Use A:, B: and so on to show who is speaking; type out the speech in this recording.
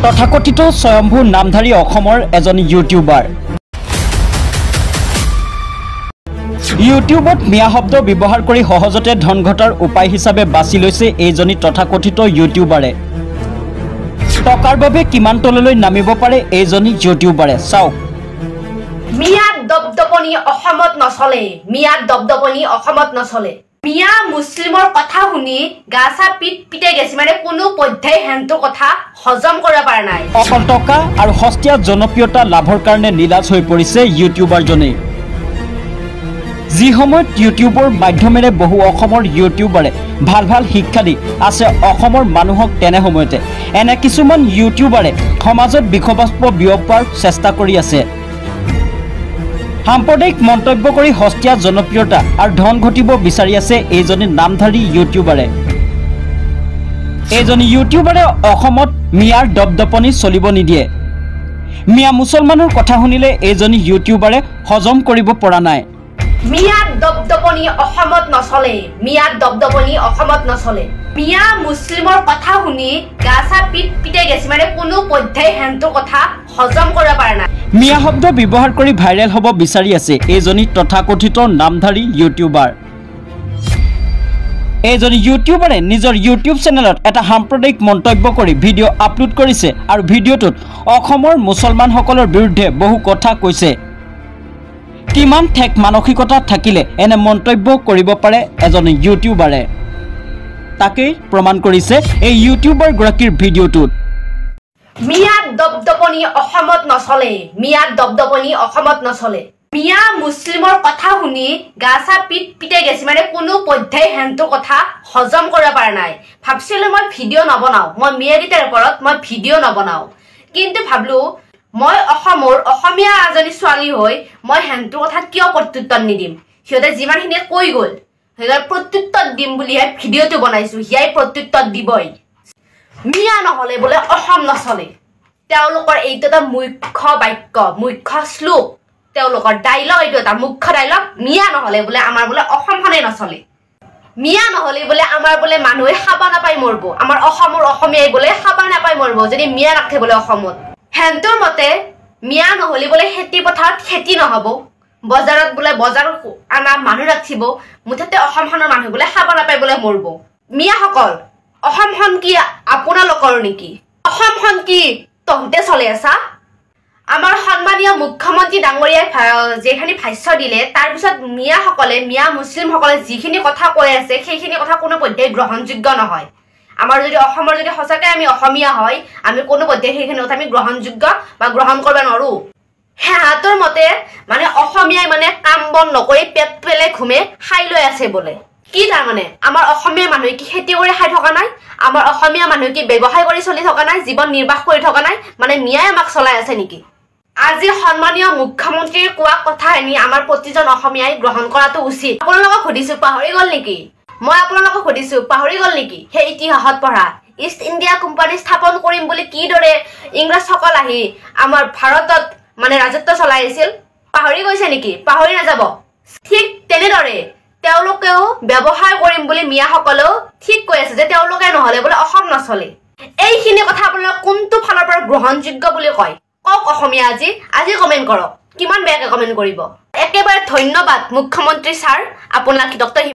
A: তথাকথিত স্বয়ম্ভু নামধাৰী অসমৰ এজন ইউটিউবাৰ। ইউটিউবত মিয়া শব্দ ব্যৱহাৰ কৰি সহজতে ধন ঘটাৰ উপায় হিচাপে বাছি লৈছে এইজনী তথাকথিত ইউটিউবাৰে। টকাৰ বাবে কিমান তললৈ নামিব পাৰে এইজনী ইউটিউবাৰে, চাওক।
B: মিয়া দপদপনি অসমত নচলে, মিয়া দপদপনি অসমত নচলে। মিয়া মুছলিমৰ কথা শুনি গাছা পিটে গেছি, মানে কোনো পধ্যেই হেনটো কথা হজম কৰিব পৰা নাই।
A: অকল টকা আৰু সস্তীয়া জনপ্ৰিয়তা লাভৰ কাৰণে নিলাজ হৈ পৰিছে ইউটিউবাৰজনে। যি সময়ত ইউটিউবৰ মাধ্যমেৰে বহু অসমৰ ইউটিউবাৰে ভাল ভাল শিক্ষা দি আছে অসমৰ মানুহক, তেনে সময়তে এনে কিছুমান ইউটিউবাৰে সমাজত বিষবাষ্প বিয়পোৱাৰ চেষ্টা কৰি আছে। সাম্প্ৰদায়িক মন্তব্য কৰি সস্তীয়া জনপ্ৰিয়তা আৰু ধন ঘটিব বিচাৰি আছে এইজনী নামধাৰী ইউটিউবাৰে। এইজনী ইউটিউবাৰে অসমত মিয়াৰ দপদপনি চলিব নিদিয়ে। মিয়া মুছলমানৰ কথা শুনিলে এইজনী ইউটিউবাৰে হজম কৰিব পৰা নাই।
B: মিয়া দপদপনি অসমত নচলে, মিয়া দপদপনি অসমত নচলে। মিয়া মুছলিমৰ কথা শুনি গাছা পিটে গেছি, মানে কোনো পধ্যেই হেনটো কথা হজম কৰিব পৰা নাই।
A: মিয়া শব্দ ব্যৱহাৰ কৰি ভাইৰেল হ'ব বিচাৰি আছে এইজনী তথাকথিত নামধাৰী ইউটিউবাৰ। এইজনী ইউটিউবাৰে নিজৰ ইউটিউব চেনেলত এটা সাম্প্ৰদায়িক মন্তব্য কৰি ভিডিঅ' আপলোড কৰিছে আৰু ভিডিঅ'টোত অসমৰ মুছলমানসকলৰ বিৰুদ্ধে বহু কথা কৈছে। কিমান ঠেক মানসিকতা থাকিলে এনে মন্তব্য কৰিব পাৰে এজন ইউটিউবাৰে, তাকেই প্ৰমাণ কৰিছে এই ইউটিউবাৰগৰাকীৰ ভিডিঅ'টোত।
B: মিয়া দপদপনি অসমত নচলে, মিয়া দপদপনি অসমত নচলে। মিয়া মুছলিমৰ কথা শুনি গাছা পিটে গেছি, মানে কোনো পধ্যেই হেনটো কথা হজম কৰিব পৰা নাই। ভাবছিলো মই ভিডিঅ' নবনাওঁ, মই মিয়াগীতাৰ ওপৰত মই ভিডিঅ' নবনাওঁ, কিন্তু ভাবলো মই অসমৰ অসমীয়া এজনী ছোৱালী হৈ মই হেনটো কথা কিয় প্ৰত্যুত্তৰ নিদিম। সিহঁতে যিমানখিনি কৈ গ'ল সিহঁতৰ প্ৰত্যুত্তৰ দিম বুলিহে ভিডিঅ'টো বনাইছো, সিয়াই প্ৰত্যুত্তৰ দিবই। মিয়া নহ'লে বোলে অসম নচলে, তেওঁলোকৰ এইটো এটা মুখ্য বাক্য, মুখ্য শ্লোক, তেওঁলোকৰ ডাইলগ, এইটো এটা মুখ্য ডাইলগ। মিয়া নহ'লে বোলে আমাৰ বোলে অসমখনেই নচলে, মিয়া নহ'লে বোলে আমাৰ বোলে মানুহে খাব নাপাই মৰিব, আমাৰ অসমৰ অসমীয়াই বোলে খাব নাপাই মৰিব যদি মিয়া নাথাকে বোলে অসমত। হেনটোৰ মতে মিয়া নহ'লে বোলে খেতি পথাৰত খেতি নহ'ব, বজাৰত বোলে বজাৰত আনা মানুহ ৰাখিব, মুঠতে অসমখনৰ মানুহ বোলে খাব নাপাই বোলে মৰিব। মিয়াসকল, অসমখন কি আপোনালোকৰ নেকি? অসমখন কি তহঁতে চলে আছা? আমাৰ সন্মানীয় মুখ্যমন্ত্ৰী ডাঙৰীয়াই যিখিনি ভাষ্য দিলে, তাৰপিছত মিয়াসকলে, মিয়া মুছলিমসকলে যিখিনি কথা কৈ আছে সেইখিনি কথা কোনো পধ্যেই গ্ৰহণযোগ্য নহয়। আমাৰ যদি অসমৰ যদি সঁচাকৈ আমি অসমীয়া হয়, আমি কোনো পধ্যেই সেইখিনি কথা আমি গ্ৰহণযোগ্য বা গ্ৰহণ কৰিব নোৱাৰোঁ। সিহঁতৰ মতে মানে অসমীয়াই মানে কাম বন নকৰি পেট পেলে ঘুমে খাই লৈ আছে বোলে। কি তাৰমানে আমাৰ অসমীয়া মানুহে কি খেতি কৰি খাই থকা নাই? আমাৰ অসমীয়া মানুহে কি ব্যৱসায় কৰি চলি থকা নাই, জীৱন নিৰ্বাহ কৰি থকা নাই? মানে মিয়াই আমাক চলাই আছে নেকি? আজি সন্মানীয় মুখ্যমন্ত্ৰীৰ কোৱা কথা এনি আমাৰ প্ৰতিজন অসমীয়াই গ্ৰহণ কৰাটো উচিত। আপোনালোকক সুধিছো, পাহৰি গ'ল নেকি? মই আপোনালোকক সুধিছো, পাহৰি গ'ল নেকি সেই ইতিহাসত পঢ়া? ইষ্ট ইণ্ডিয়া কোম্পানী স্থাপন কৰিম বুলি কিদৰে ইংৰাজসকল আহি আমাৰ ভাৰতত মানে ৰাজত্ব চলাই আছিল, পাহৰি গৈছে নেকি? পাহৰি নাযাব। ঠিক তেনেদৰে তেওঁলোকেও ব্যৱসায় কৰিম বুলি মিয়াসকলেও ঠিক কৈ আছে যে তেওঁলোকে নহ'লে বোলে অসম নচলে। এইখিনি কথা আপোনালোকে কোনটো ফালৰ পৰা গ্ৰহণযোগ্য বুলি কয় কওক অসমীয়া? আজি কমেণ্ট কৰক, কিমান বেয়াকৈ কমেণ্ট কৰিব। একেবাৰে ধন্যবাদ মুখ্যমন্ত্ৰী ছাৰ, আপোনাক ডক্টৰ